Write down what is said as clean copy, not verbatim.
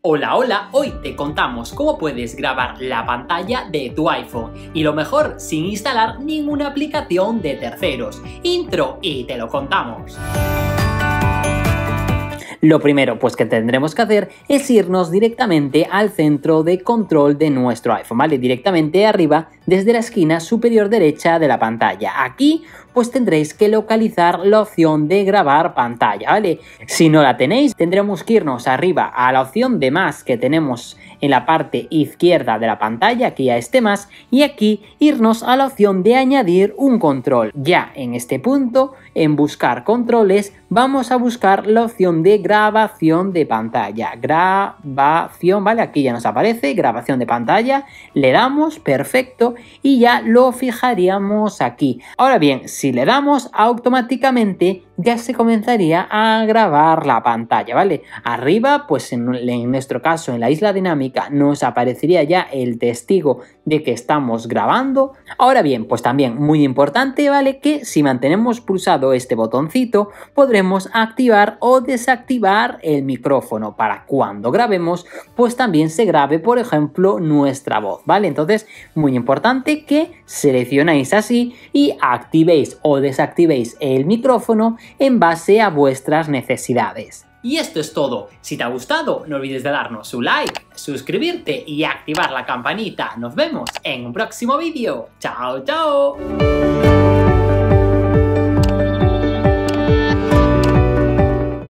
Hola, hola, hoy te contamos cómo puedes grabar la pantalla de tu iPhone y lo mejor sin instalar ninguna aplicación de terceros. Intro y te lo contamos. Lo primero pues que tendremos que hacer es irnos directamente al centro de control de nuestro iPhone, ¿vale? Directamente arriba desde la esquina superior derecha de la pantalla. Aquí pues tendréis que localizar la opción de grabar pantalla, ¿vale? Si no la tenéis, tendremos que irnos arriba a la opción de más que tenemos en la parte izquierda de la pantalla, aquí a este más, y aquí irnos a la opción de añadir un control. Ya en este punto, en buscar controles, vamos a buscar la opción de grabación de pantalla. Grabación, ¿vale? Aquí ya nos aparece grabación de pantalla, le damos, perfecto, y ya lo fijaríamos aquí. Ahora bien, si le damos, automáticamente ya se comenzaría a grabar la pantalla, ¿vale? Arriba, pues en nuestro caso, en la isla dinámica, nos aparecería ya el testigo de que estamos grabando. Ahora bien, pues también muy importante, ¿vale? Que si mantenemos pulsado este botoncito, podremos activar o desactivar el micrófono para cuando grabemos, pues también se grabe, por ejemplo, nuestra voz, ¿vale? Entonces, muy importante que seleccionéis así y activéis o desactivéis el micrófono en base a vuestras necesidades. Y esto es todo. Si te ha gustado, no olvides de darnos un like, suscribirte y activar la campanita. Nos vemos en un próximo vídeo. ¡Chao, chao!